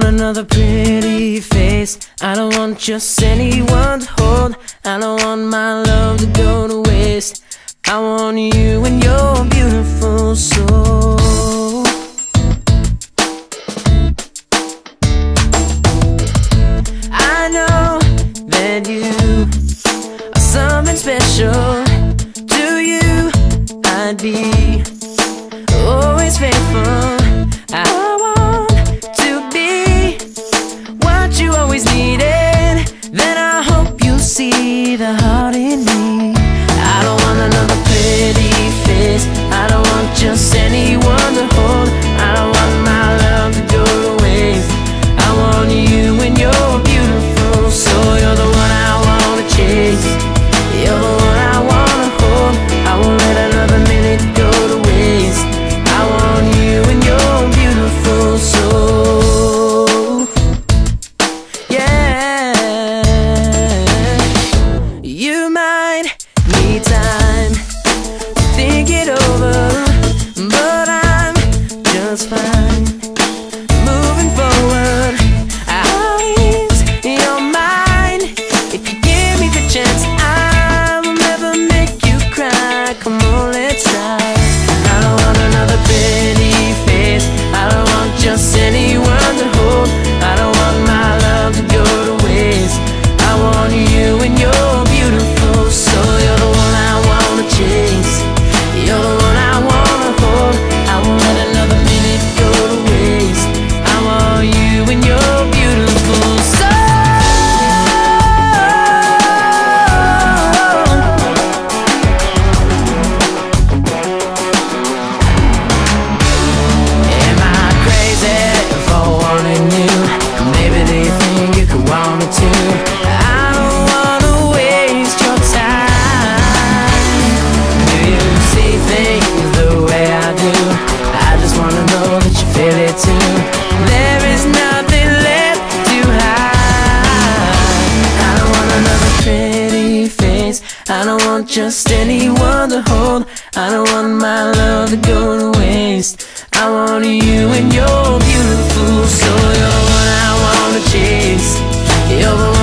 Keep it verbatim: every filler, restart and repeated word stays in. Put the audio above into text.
another pretty face. I don't want just anyone to hold. I don't want my love to go to waste. I want you and your beautiful soul. I know that you are something special. To you I'd be always faithful. I want to be what you always needed. Then I hope you'll see the heart in me. I don't want another pretty face. I don't want just anyone to hold. I don't want my love to go to waste. I want you and your beautiful soul. You're the one I wanna chase. You're the one I wanna hold. I won't let another minute go to waste. I want you and your beautiful soul. Yeah. You might need time to think it over, but I'm just fine moving forward. I'll ease your mind if you give me the chance. I will never make you cry. Come on, let's try. I don't want another pretty face. I don't want just anyone to hold. I don't want my love to go to waste. I want you and your beautiful soul. You're the one I wanna chase. You're the one I wanna hold. I won't let another minute go to waste. I want you and your beautiful soul. Am I crazy for wanting you? Maybe they think you could want me too. I don't wanna waste your time. Do you see things the way I do? I just wanna know that you feel it too. There is nothing left to hide. I don't want another pretty face. I don't want just anyone to hold. I don't want my love to go to waste. I want you and your beautiful soul. You're the one I wanna chase. You're the one